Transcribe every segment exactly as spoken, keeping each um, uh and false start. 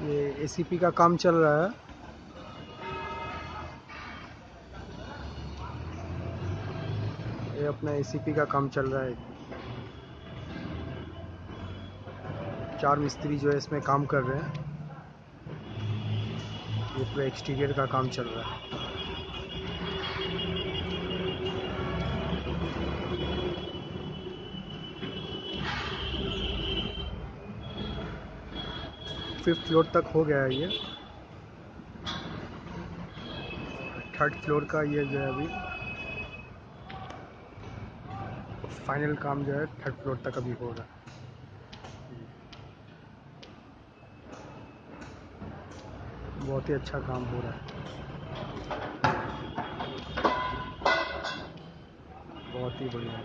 ये एसीपी का काम चल रहा है। ये अपना एसीपी का काम चल रहा है। चार मिस्त्री जो है इसमें काम कर रहे हैं। ये पूरा एक्सटीरियर का काम चल रहा है। फिफ्थ फ्लोर तक हो गया है ये। थर्ड फ्लोर का ये जो है अभी फाइनल काम जो है थर्ड फ्लोर तक अभी हो रहा है। बहुत ही अच्छा काम हो रहा है। बहुत ही बढ़िया।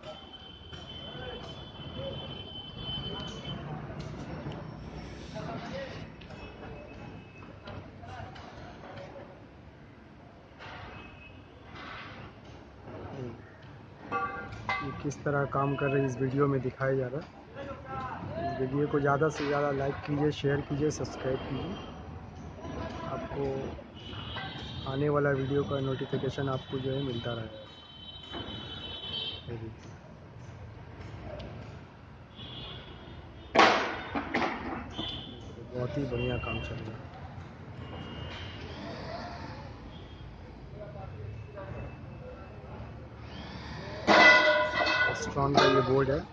ये किस तरह काम कर रहे हैं इस वीडियो में दिखाया जा रहा है। इस वीडियो को ज़्यादा से ज़्यादा लाइक कीजिए, शेयर कीजिए, सब्सक्राइब कीजिए। आपको आने वाला वीडियो का नोटिफिकेशन आपको जो है मिलता रहेगा। बहुत ही बढ़िया काम चल रहा है। स्ट्रॉन्ग का ये बोर्ड है।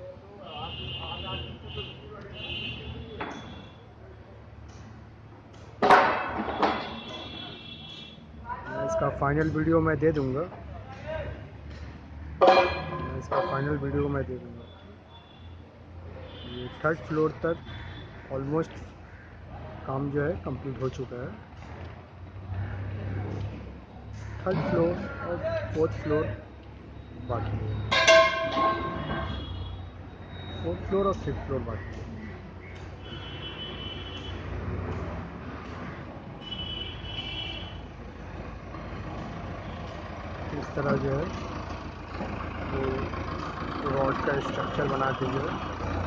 मैं इसका फाइनल वीडियो मैं दे दूंगा। मैं इसका फाइनल वीडियो मैं दे दूंगा। ये थर्ड फ्लोर तक ऑलमोस्ट काम जो है कंप्लीट हो चुका है। थर्ड फ्लोर और फोर्थ फ्लोर बाकी है। फोर्थ फ्लोर और फिफ्थ फ्लोर बाकी है। इस तरह जो है वो रॉड का स्ट्रक्चर बना के जो है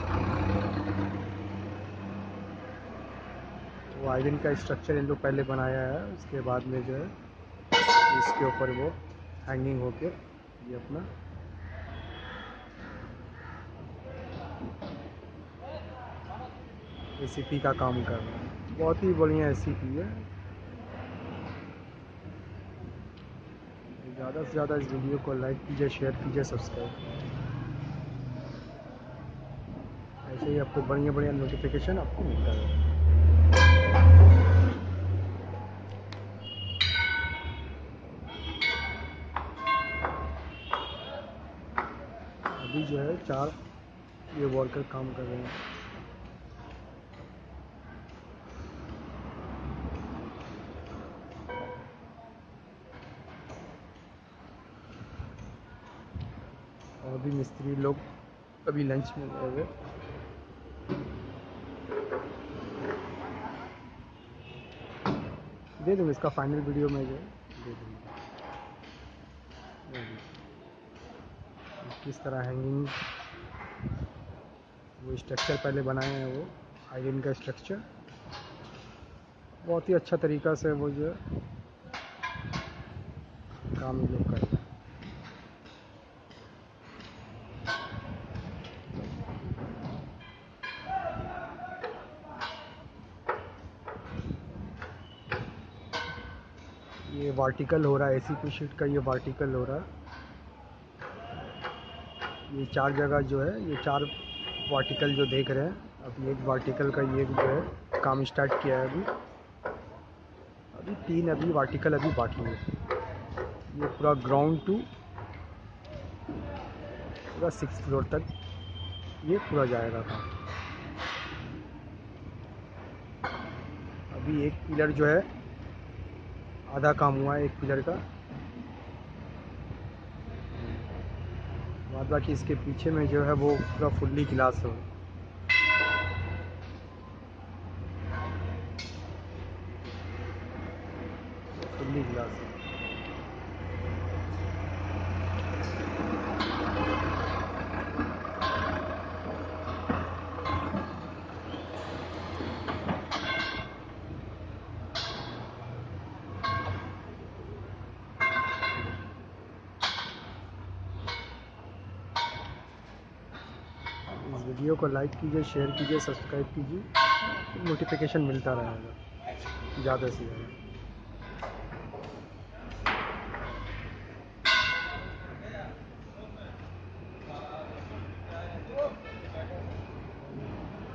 वो आयरन का स्ट्रक्चर इन लोग पहले बनाया है। उसके बाद में जो है इसके ऊपर वो हैंगिंग होके ये अपना एसीपी का काम कर रहा है। बहुत ही बढ़िया एसीपी है। ज़्यादा से ज़्यादा इस वीडियो को लाइक कीजिए, शेयर कीजिए, सब्सक्राइब कीजिए। ऐसे ही आपको बढ़िया बढ़िया नोटिफिकेशन आपको मिलता है। अभी जो है चार ये वर्कर काम कर रहे हैं। और अभी मिस्त्री लोग अभी लंच में गए हुए। दे दूँगा इसका फाइनल वीडियो में जो है दे दूँगा। किस तरह हैंगिंग वो स्ट्रक्चर पहले बनाए हैं, वो आयरन का स्ट्रक्चर बहुत ही अच्छा तरीक़ा से वो जो है काम लोग कर रहे हैं। ये वर्टिकल हो रहा है। एसीपी शीट का ये वर्टिकल हो रहा है। ये चार जगह जो है ये चार वर्टिकल जो देख रहे हैं, अभी एक वर्टिकल का ये जो है काम स्टार्ट किया है। अभी अभी तीन अभी वर्टिकल अभी बाकी है। ये पूरा ग्राउंड टू पूरा सिक्स फ्लोर तक ये पूरा जाएगा काम। अभी एक पिलर जो है आधा काम हुआ है, एक पिलर का। बाद बाकी इसके पीछे में जो है वो पूरा फुल्ली ग्लास है। फुल्ली ग्लास है। वीडियो को लाइक कीजिए, शेयर कीजिए, सब्सक्राइब कीजिए, नोटिफिकेशन मिलता रहेगा ज़्यादा से ज़्यादा।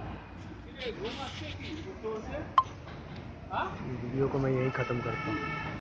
वीडियो को मैं यहीं ख़त्म करता हूँ।